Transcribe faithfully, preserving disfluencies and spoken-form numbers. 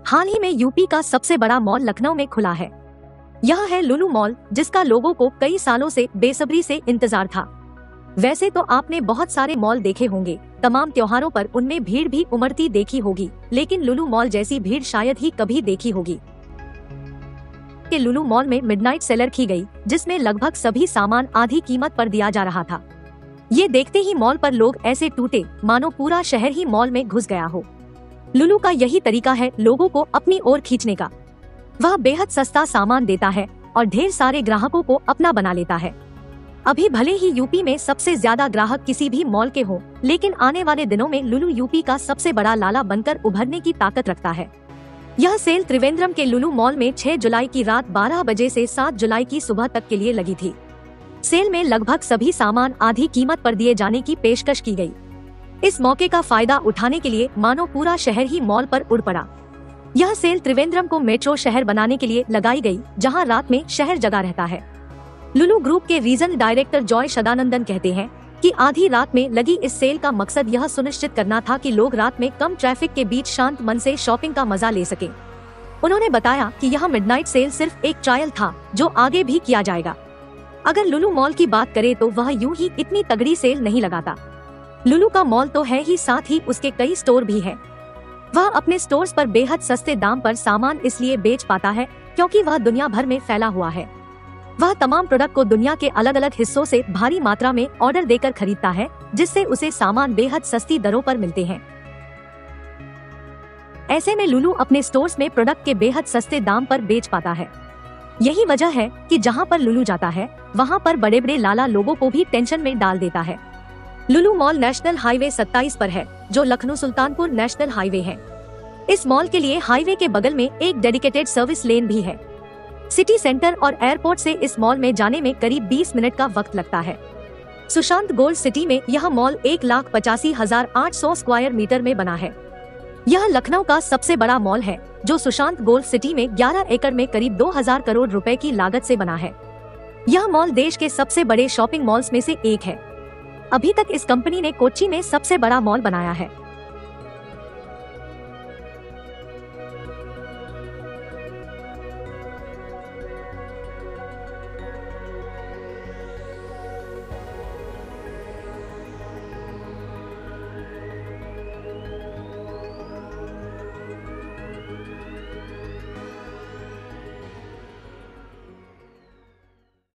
हाल ही में यूपी का सबसे बड़ा मॉल लखनऊ में खुला है। यह है लुलु मॉल, जिसका लोगों को कई सालों से बेसब्री से इंतजार था। वैसे तो आपने बहुत सारे मॉल देखे होंगे, तमाम त्योहारों पर उनमें भीड़ भी उमड़ती देखी होगी, लेकिन लुलु मॉल जैसी भीड़ शायद ही कभी देखी होगी। के लुलु मॉल में मिडनाइट सेलर की गई, जिसमें लगभग सभी सामान आधी कीमत पर दिया जा रहा था। ये देखते ही मॉल पर लोग ऐसे टूटे मानो पूरा शहर ही मॉल में घुस गया हो। लुलु का यही तरीका है लोगों को अपनी ओर खींचने का। वह बेहद सस्ता सामान देता है और ढेर सारे ग्राहकों को अपना बना लेता है। अभी भले ही यूपी में सबसे ज्यादा ग्राहक किसी भी मॉल के हों, लेकिन आने वाले दिनों में लुलु यूपी का सबसे बड़ा लाला बनकर उभरने की ताकत रखता है। यह सेल त्रिवेंद्रम के लुलु मॉल में छह जुलाई की रात बारह बजे से सात जुलाई की सुबह तक के लिए लगी थी। सेल में लगभग सभी सामान आधी कीमत पर दिए जाने की पेशकश की गई। इस मौके का फायदा उठाने के लिए मानो पूरा शहर ही मॉल पर उड़ पड़ा। यह सेल त्रिवेंद्रम को मेट्रो शहर बनाने के लिए लगाई गई, जहां रात में शहर जगा रहता है। लुलु ग्रुप के रीजन डायरेक्टर जॉय सदानंदन कहते हैं कि आधी रात में लगी इस सेल का मकसद यह सुनिश्चित करना था कि लोग रात में कम ट्रैफिक के बीच शांत मन से शॉपिंग का मजा ले सके। उन्होंने बताया कि यह मिडनाइट सेल सिर्फ एक ट्रायल था, जो आगे भी किया जाएगा। अगर लुलु मॉल की बात करें तो वह यूं ही इतनी तगड़ी सेल नहीं लगाता। लुलु का मॉल तो है ही, साथ ही उसके कई स्टोर भी हैं। वह अपने स्टोर्स पर बेहद सस्ते दाम पर सामान इसलिए बेच पाता है क्योंकि वह दुनिया भर में फैला हुआ है। वह तमाम प्रोडक्ट को दुनिया के अलग अलग हिस्सों से भारी मात्रा में ऑर्डर देकर खरीदता है, जिससे उसे सामान बेहद सस्ती दरों पर मिलते हैं। ऐसे में लुलु अपने स्टोर्स में प्रोडक्ट के बेहद सस्ते दाम पर बेच पाता है। यही वजह है कि जहां पर लुलु जाता है वहां पर बड़े बड़े लाला लोगों को भी टेंशन में डाल देता है। लुलु मॉल नेशनल हाईवे सत्ताईस पर है, जो लखनऊ सुल्तानपुर नेशनल हाईवे है। इस मॉल के लिए हाईवे के बगल में एक डेडिकेटेड सर्विस लेन भी है। सिटी सेंटर और एयरपोर्ट से इस मॉल में जाने में करीब बीस मिनट का वक्त लगता है। सुशांत गोल्ड सिटी में यह मॉल एक लाख पचासी हजार आठ सौ स्क्वायर मीटर में बना है। यह लखनऊ का सबसे बड़ा मॉल है, जो सुशांत गोल्ड सिटी में ग्यारह एकड़ में करीब दो हजार करोड़ रुपए की लागत से बना है। यह मॉल देश के सबसे बड़े शॉपिंग मॉल्स में से एक है। अभी तक इस कंपनी ने कोच्चि में सबसे बड़ा मॉल बनाया है।